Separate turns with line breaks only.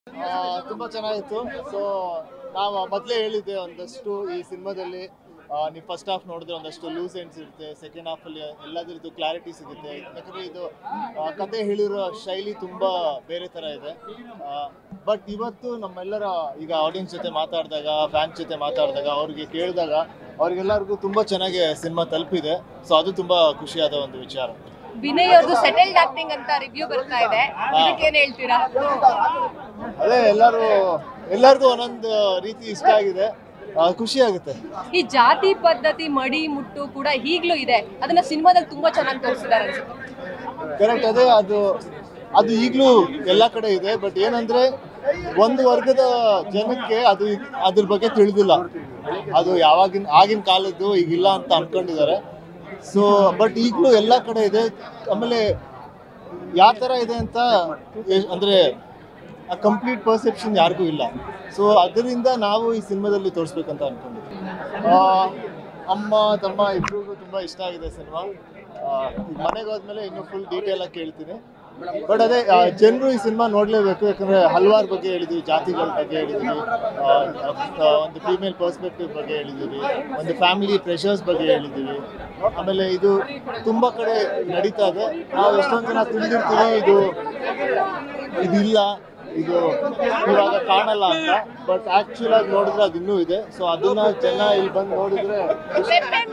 ತುಂಬಾ ಚೆನ್ನಾಗಿತ್ತು. ಸೊ ನಾವು ಮೊದಲೇ ಹೇಳಿದ್ದೆ ಒಂದಷ್ಟು ಈ ಸಿನಿಮಾದಲ್ಲಿ ನೀವು ಫಸ್ಟ್ ಹಾಫ್ ನೋಡಿದ್ರೆ ಒಂದಷ್ಟು ಲೂಸ್ ಎಂಡ್ಸ್ ಇರುತ್ತೆ, ಸೆಕೆಂಡ್ ಹಾಫಲ್ಲಿ ಎಲ್ಲದರದ್ದು ಕ್ಲಾರಿಟಿ ಸಿಗುತ್ತೆ. ಯಾಕಂದರೆ ಇದು ಕತೆ ಹೇಳಿರೋ ಶೈಲಿ ತುಂಬ ಬೇರೆ ಥರ ಇದೆ. ಬಟ್ ಇವತ್ತು ನಮ್ಮೆಲ್ಲರ ಈಗ ಆಡಿಯನ್ಸ್ ಜೊತೆ ಮಾತಾಡಿದಾಗ, ಫ್ಯಾನ್ಸ್ ಜೊತೆ ಮಾತಾಡಿದಾಗ, ಅವ್ರಿಗೆ ಕೇಳಿದಾಗ ಅವ್ರಿಗೆಲ್ಲರಿಗೂ ತುಂಬ ಚೆನ್ನಾಗಿ ಸಿನಿಮಾ ತಲುಪಿದೆ. ಸೊ ಅದು ತುಂಬ ಖುಷಿಯಾದ ಒಂದು ವಿಚಾರ.
ವಿನಯ್ ಅವ್ರದ್ದು ಸೆಟಲ್ಡ್ ಆಕ್ಟಿಂಗ್ ಅಂತ ರಿವ್ಯೂ ಬರ್ತಾ ಇದೆ, ಇದಕ್ಕೆ ಏನ್ ಹೇಳ್ತೀರಾ?
ಅದೇ ಎಲ್ಲರಿಗೂ ಒಂದೊಂದು ರೀತಿ ಇಷ್ಟ ಆಗಿದೆ, ಖುಷಿ ಆಗುತ್ತೆ.
ಈ ಜಾತಿ ಪದ್ಧತಿ ಮಡಿ ಮುಟ್ಟು ಕೂಡ ಈಗಲೂ ಇದೆ, ಅದನ್ನ ಸಿನಿಮಾದಲ್ಲಿ ತುಂಬಾ ಚೆನ್ನಾಗಿ ತೋರಿಸಿದ್ದಾರೆ ಅನ್ಸುತ್ತೆ.
ಕರೆಕ್ಟ್, ಅದೇ ಅದು ಈಗಲೂ ಎಲ್ಲ ಕಡೆ ಇದೆ. ಬಟ್ ಏನಂದ್ರೆ ಒಂದು ವರ್ಗದ ಜನಕ್ಕೆ ಅದ್ರ ಬಗ್ಗೆ ತಿಳಿದಿಲ್ಲ. ಅದು ಆಗಿನ ಕಾಲದ್ದು ಈಗಿಲ್ಲ ಅಂತ ಅನ್ಕೊಂಡಿದ್ದಾರೆ. ಸೊ ಬಟ್ ಈಗಲೂ ಎಲ್ಲ ಕಡೆ ಇದೆ. ಆಮೇಲೆ ಯಾವ ಥರ ಇದೆ ಅಂತ ಅಂದರೆ ಆ ಕಂಪ್ಲೀಟ್ ಪರ್ಸೆಪ್ಷನ್ ಯಾರಿಗೂ ಇಲ್ಲ. ಸೊ ಅದರಿಂದ ನಾವು ಈ ಸಿನಿಮಾದಲ್ಲಿ ತೋರಿಸ್ಬೇಕಂತ ಅನ್ಕೊಂಡಿದ್ವಿ. ಅಮ್ಮ ತಮ್ಮ ಇಬ್ಬರಿಗೂ ತುಂಬ ಇಷ್ಟ ಆಗಿದೆ ಸಿನಿಮಾ. ಮನೆಗೆ ಹೋದ್ಮೇಲೆ ಇನ್ನೂ ಫುಲ್ ಡೀಟೇಲ್ ಆಗಿ ಕೇಳ್ತೀನಿ. ಬಟ್ ಅದೇ ಜನರು ಈ ಸಿನಿಮಾ ನೋಡಲೇಬೇಕು. ಯಾಕಂದರೆ ಹಲವಾರು ಬಗ್ಗೆ ಹೇಳಿದ್ವಿ, ಜಾತಿಗಳ ಬಗ್ಗೆ ಹೇಳಿದ್ವಿ, ಒಂದು ಫೀಮೇಲ್ ಪರ್ಸ್ಪೆಕ್ಟಿವ್ ಬಗ್ಗೆ ಹೇಳಿದ್ದೀವಿ, ಒಂದು ಫ್ಯಾಮಿಲಿ ಪ್ರೆಷರ್ಸ್ ಬಗ್ಗೆ ಹೇಳಿದ್ದೀವಿ. ಆಮೇಲೆ ಇದು ತುಂಬ ಕಡೆ ನಡೀತಾ ಇದೆ. ನಾವು ಎಷ್ಟೊಂದು ಜನ ತಿಳಿದಿರ್ತೀವಿ ಇದಿಲ್ಲ, ಇದು ಇವಾಗ ಕಾಣಲ್ಲ ಅಂತ. ಬಟ್ ಆ್ಯಕ್ಚುಲ್ ಆಗಿ ನೋಡಿದ್ರೆ ಅದು ಇನ್ನೂ ಇದೆ. ಸೊ ಅದನ್ನ ಜನ ಇಲ್ಲಿ ಬಂದು ನೋಡಿದ್ರೆ